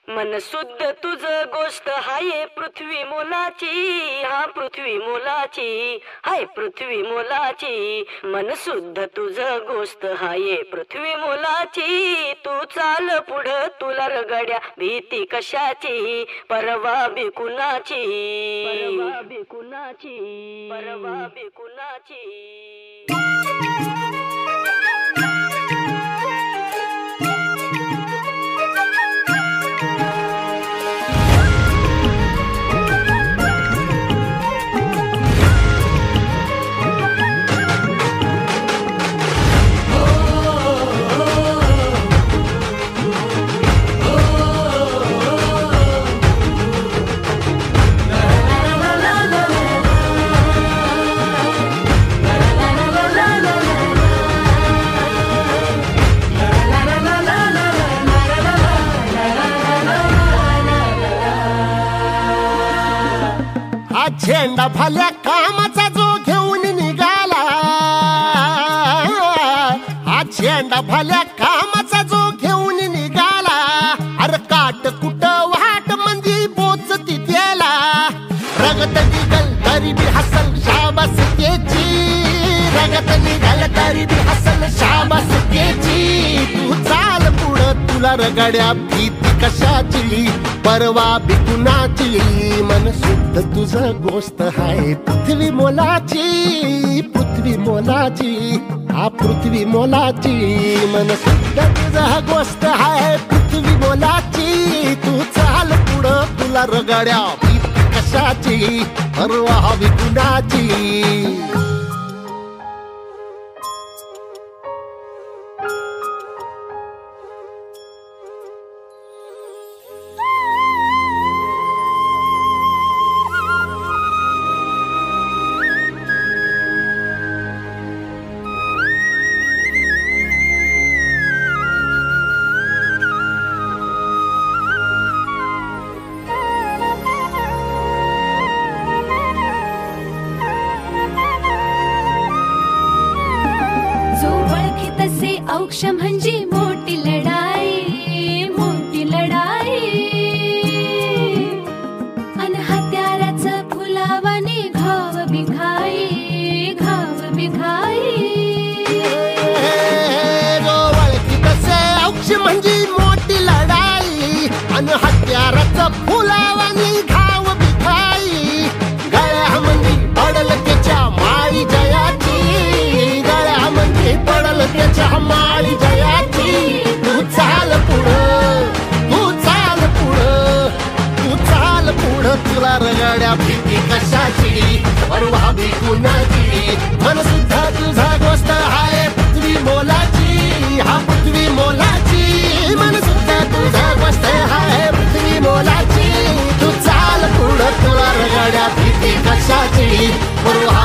मन शुद्ध तुझ गोष्ट हाय पृथ्वी मोलाची, हा पृथ्वी मोलाची, हाय पृथ्वी मोलाची. मन शुद्ध तुझ गोष्ट हाय पृथ्वी मोलाची. तू चाल पुढं तुला रगड्या भीती कशाची, परवा बी कुणाची, परवा बी कुणाची, परवा बी कुणाची. झेंडा भल्या कामाचा जो घेऊन निघाला, हा झेंडा भल्या कामाचा जो घेऊन निघाला. अरे काट कुट वाट म्हणजे पोचती त्याला, रगत निघल तरी बी हसल शाबास त्याची, रगत निघल तरी बी हसल शाबास त्याची. तू चाल पुढं तुला रगड्या भीती कशाची, परवा बी कुणाची. मन शुद्ध तुझं गोष्ट हाय पृथ्वी मोलाची, पृथ्वी मोलाची, हा पृथ्वी मोलाची. मन शुद्ध तुझं गोष्ट हाय पृथ्वी मोलाची. तू चाल पुढं तुला रगड्या भीती कशाची, परवा बी कुणाची. औक्ष म्हणजे मोठी लढाई, मोठी लढाई. अन हत्याराचं फुलावाने घाव बिघाई, घाव बिघाई. औक्ष म्हणजे मोठी लढाई, अन हत्याराचं फुलावाने घाव बिघाई. गळ्यामध्ये पडल त्याच्या माळी जयाची, गळ्यामध्ये पडल त्याच्या माळी जयाची. तू चाल पुढं, तू चाल पुढं, तू चाल पुढं तुला रगड्या भीती कशाची, परवा बी कुणाची. मन सुद्धा तुझा गोष्ट हाय पृथ्वी मोलाची, हा पृथ्वी मोलाची. मन सुद्धा तुझा गोष्ट हाय पृथ्वी मोलाची. तू चाल पुढं तुला रगड्या भीती कशाची, परवा